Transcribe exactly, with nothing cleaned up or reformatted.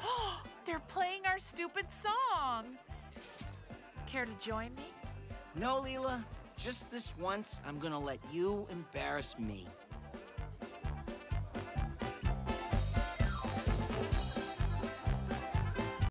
They're playing our stupid song. Care to join me? No, Leela. Just this once, I'm gonna let you embarrass me.